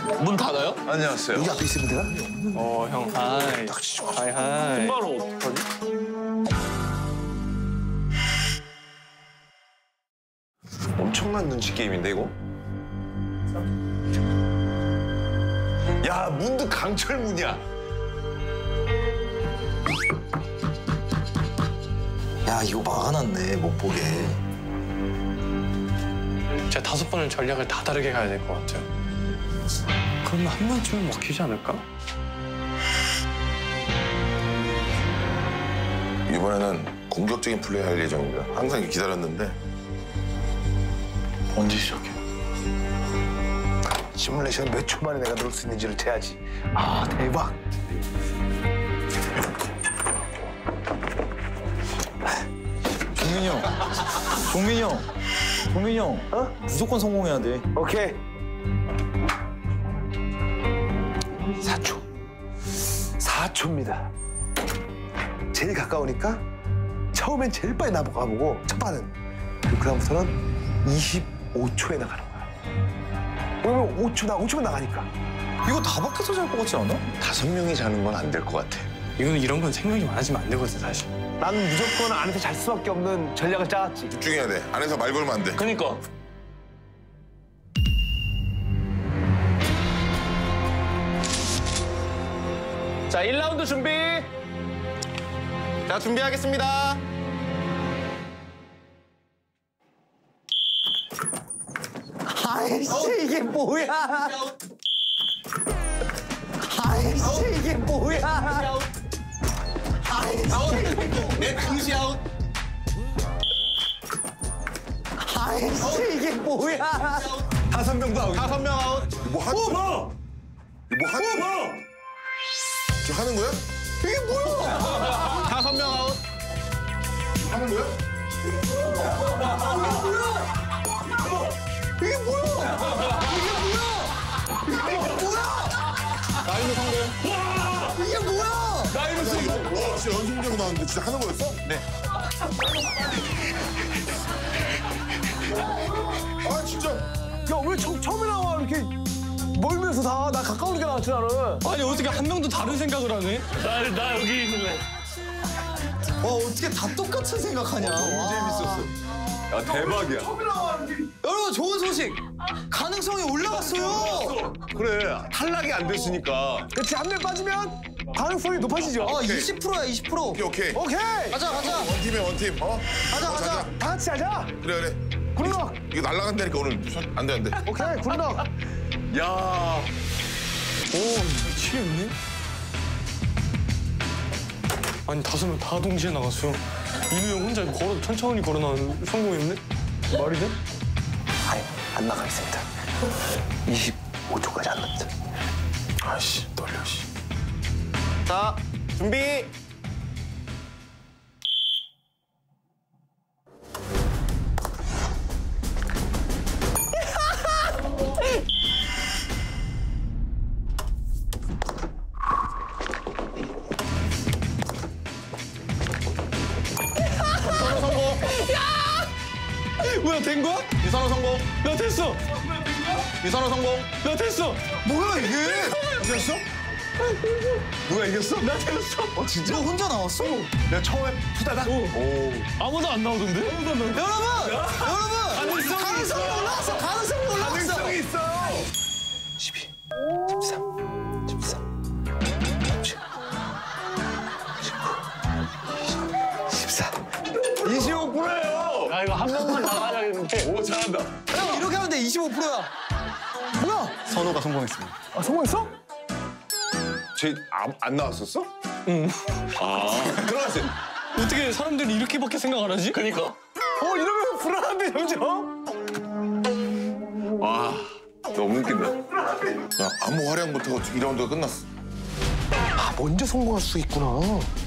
문 닫아요? 안녕하세요. 여기 앞에 있으면 되나? 형. 하이. 하이 하이. 금바로 어떡하지? 엄청난 눈치 게임인데 이거? 야, 문도 강철문이야. 야, 이거 막아놨네, 못 보게. 제가 5번을 전략을 다 다르게 가야 될 것 같아요. 그럼 한 번쯤은 먹히지 않을까? 이번에는 공격적인 플레이 할 예정입니다. 항상 기다렸는데 언제 시작해? 시뮬레이션 몇 초 만에 내가 넣을 수 있는지를 재야지. 아, 대박. 종민이 형. 종민이 형. 종민이 형. 무조건 성공해야 돼. 오케이. 4초. 4초입니다. 제일 가까우니까 처음엔 제일 빨리 나가보고 첫 판은. 그리고 그다음부터는 25초에 나가는 거야. 왜냐면 5초면 나가니까. 이거 다 밖에서 잘 것 같지 않아? 5명이 자는 건 안 될 것 같아. 이런 건 생각이 많아지면 안 되거든, 사실. 나는 무조건 안에서 잘 수밖에 없는 전략을 짜왔지. 집중해야 돼. 안에서 말 걸면 안 돼. 그니까. 자, 1라운드 준비. 자, 준비하겠습니다. 아이씨, 이게 뭐야? 아이씨, 이게 뭐야? 내 당시 아웃. 아이씨, 이게 뭐야? 5명도 아웃. 5명 아웃. 뭐 하는 거야? 뭐 하는 거야? 지금 하는 거야? 이게 뭐야? 5명 아웃. 하는 거야? 이게 뭐야? 나이는 성공. 이게 뭐야? 나이는 성공. 와, 진짜 연습생 나왔는데 진짜 하는 거였어? 네. 아, 진짜. 야, 왜 처음에 나와 이렇게 멀면서 다? 나 가까우니까 나왔지, 나는. 아니, 어떻게 한 명도 다른 생각을 하네? 나 여기 있는데. 어떻게 다 똑같은 생각하냐. 너무 재밌었어. 야, 대박이야. 여러분, 좋은 소식. 가능성이 올라갔어요. 그래, 탈락이 안 됐으니까. 그렇지, 한 명 빠지면 가능성이 높아지죠. 20%야, 20%. 오케이, 오케이. 오케이. 가자. 원팀이야, 원팀. 가자. 다 같이 하자. 그래. 굿럭. 이거 날라간다니까, 오늘. 안 돼, 안 돼. 오케이, 굿럭. 야. 미치겠네? 아니, 5명 다 동시에 나갔어. 인우 형 혼자 천천히 걸어 나가는 성공했네? 말이 돼? 아니, 안 나가겠습니다. 25초까지 안 납니다. 아이씨, 떨려, 씨. 자, 준비. 유선호 성공. 뭐야, 된 거야? 유선호 성공. 나 됐어! 유선호 성공. 나 됐어! 뭐야, 이게? 이겼어? 누가 이겼어? 나 됐어! 진짜? 너 혼자 나왔어? 내가 처음에 푸다가. 아무도 안 나오던데? 여러분! 가능성이 올라왔어. 가능성이 올라왔어. 가능성이 있어요. 12, 13, 14, 17, 19, 20, 14. 25%예요. 야, 이거 한 명만 나가야겠는데. 오, 잘한다. 형, 이렇게 하면 돼. 25%야. 뭐야? 선호가 성공했습니다. 아, 성공했어? 안 나왔었어? 응. 아, 들어갔어요. 어떻게 사람들이 이렇게밖에 생각 안 하지? 그니까. 이러면 불안한데, 점점? 와, 너무 웃긴다. 야, 아무 활약 못하고 2라운드가 끝났어. 아, 먼저 성공할 수 있구나.